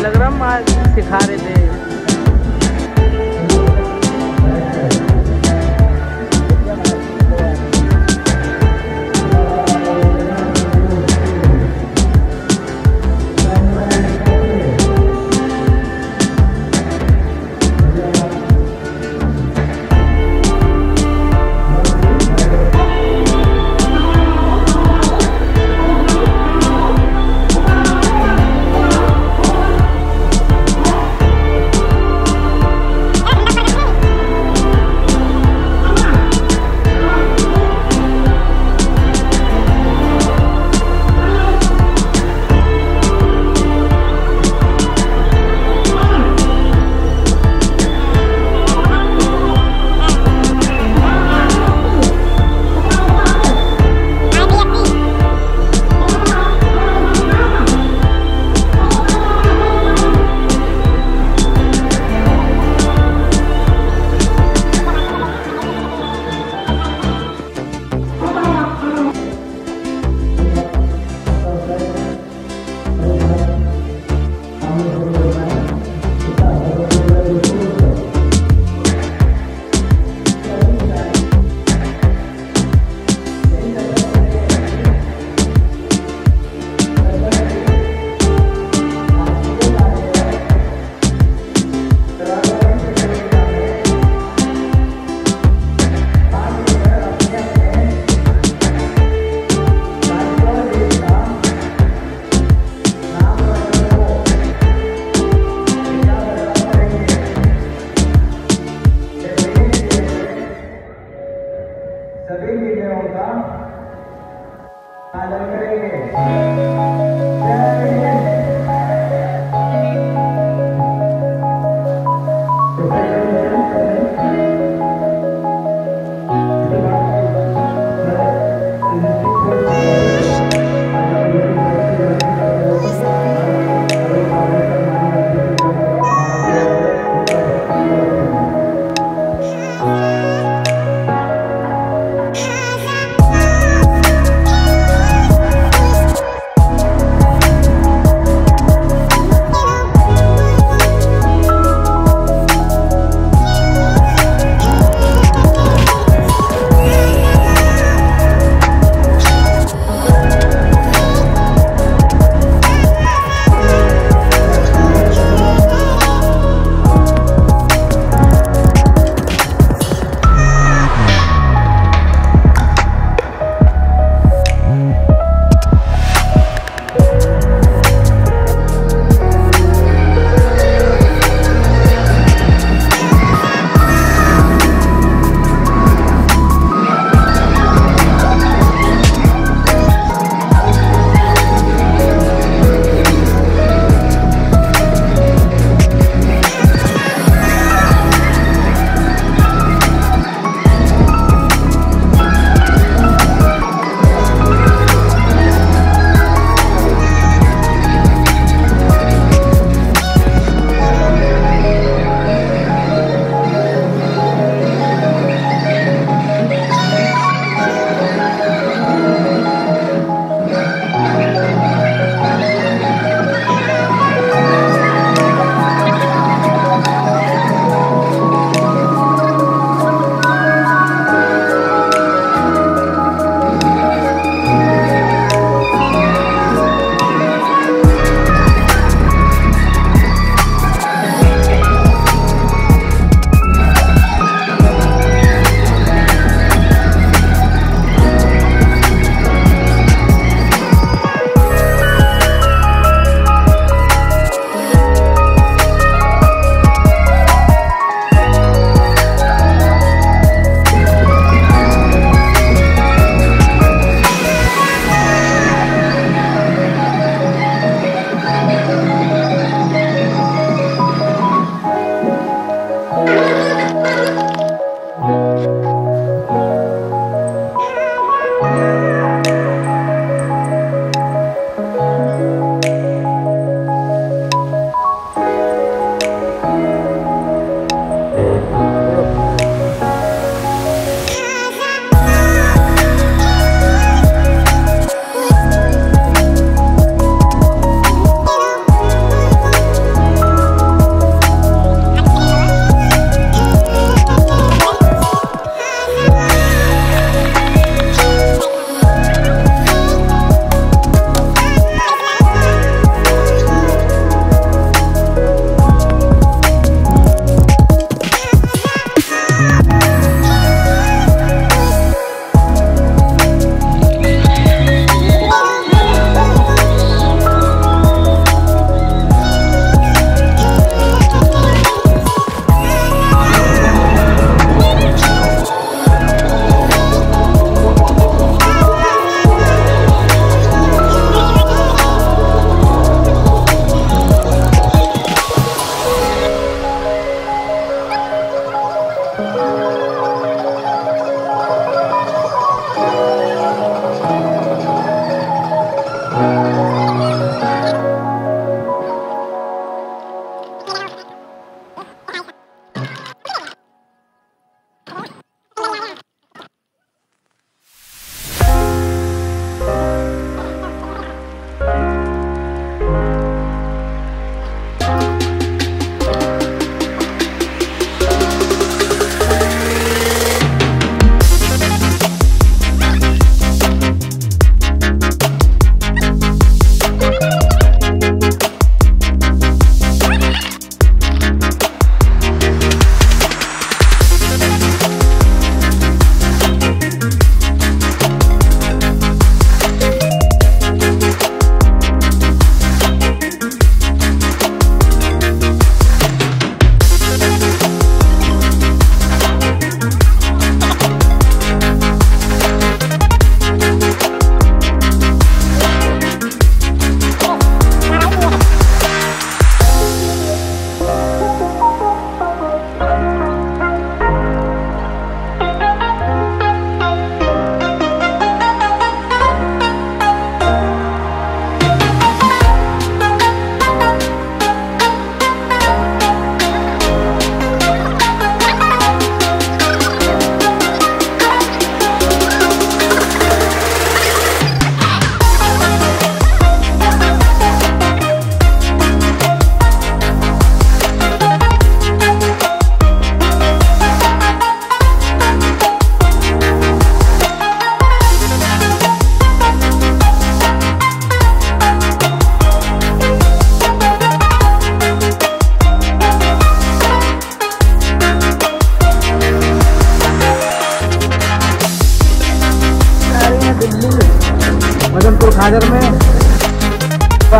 लग रहा माँ सिखा रहे थे।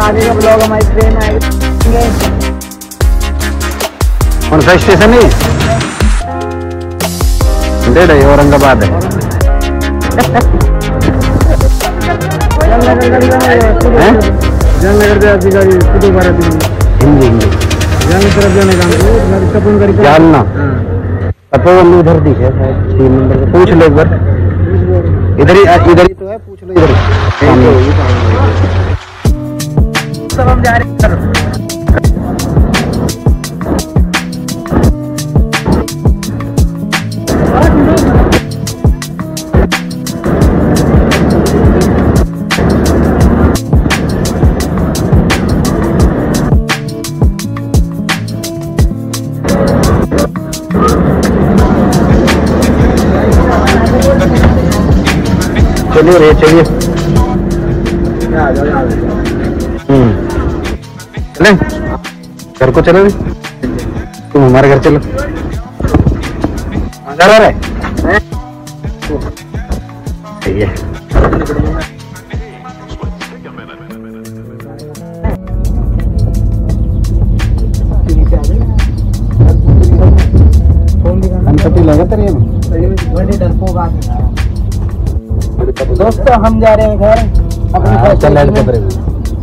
आगे का ब्लॉग हमारी ट्रेन आएगी। कौन सा स्टेशन है? डेढ़ है, औरंगाबाद है। जननगर से आपकी गाड़ी कुतुब भारत हिंदी हिंदी जाने तरफ जाने का जानना तो उधर दिखे 3 नंबर से पूछ लो एक बार। इधर ही तो है, पूछ लो इधर सब हम जा रहे हैं। चलिए रे चलिए। चले घर को चलो, तुम हमारे घर चलो। घर आ रहे सही है। लगा तेरे दोस्तों हम जा रहे हैं घर अपने चल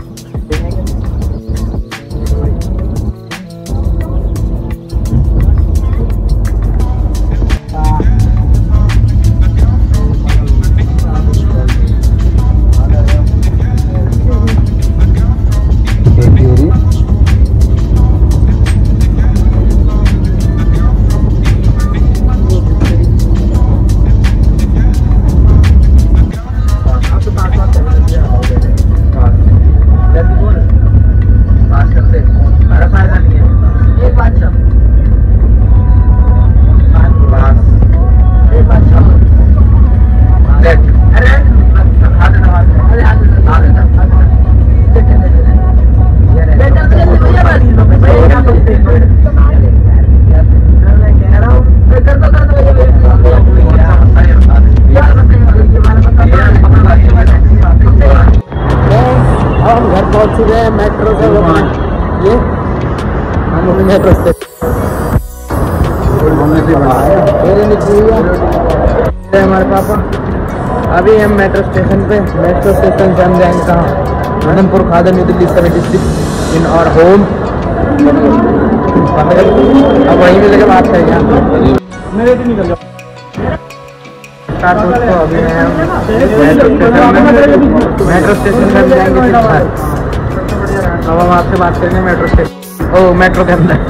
पहुंच चुके हैं मेट्रो से। ये हम मेट्रो से हमारे पापा अभी हम मेट्रो स्टेशन पे। मेट्रो स्टेशन से हम जाएंगे कहाँ? आनंदपुर खादर न्यू दिल्ली 76 इन और होम। अब वहीं मिलकर बात करेंगे। मेरे भी निकल जाओ दोस्तों। अभी मेट्रो स्टेशन पर जाएंगे। अब हम आपसे बात करेंगे मेट्रो स्टेशन। ओ मेट्रो के अंदर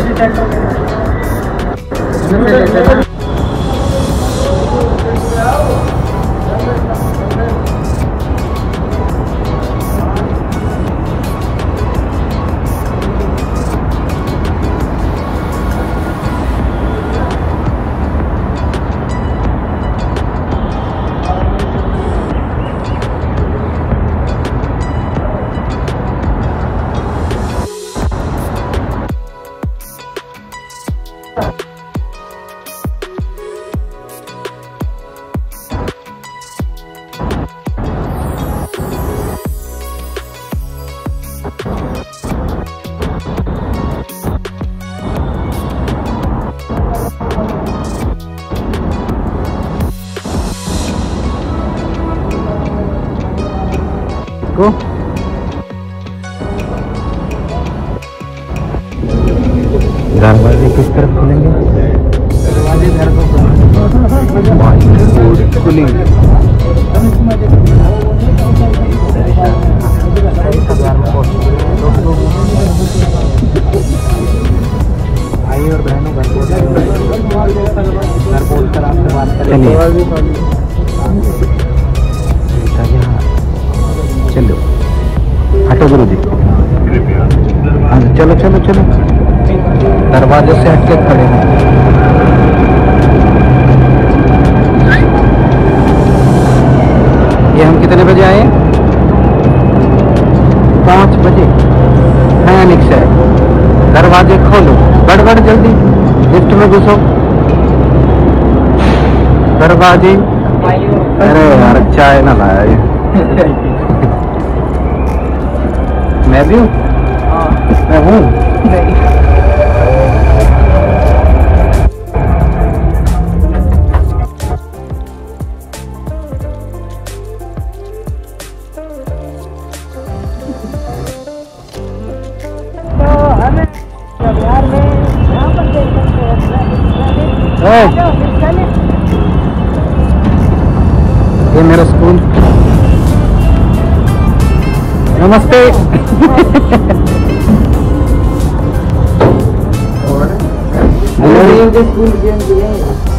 को दरवाजे किस तरफ खुलेंगे? दरवाजे घर को खुलेंगे। भाई और बहनों घर बोल कर आपसे बात करें। चलो हटो गुरु जी। हाँ चलो चलो चलो, दरवाजे से हटके खड़े हैं। ये हम कितने बजे आए? 5 बजे। भयानिक से दरवाजे खोलो, गड़बड़ जल्दी लिफ्ट में घुसो। दरवाजे, अरे यार चाय ना लाया मैं भी हूँ, हाँ मैं हूँ। नहीं तो हमें बिहार में यहाँ पर देख सकते ओए, हैं। ये मेरा स्कूल। नमस्ते। और के स्कूल गेम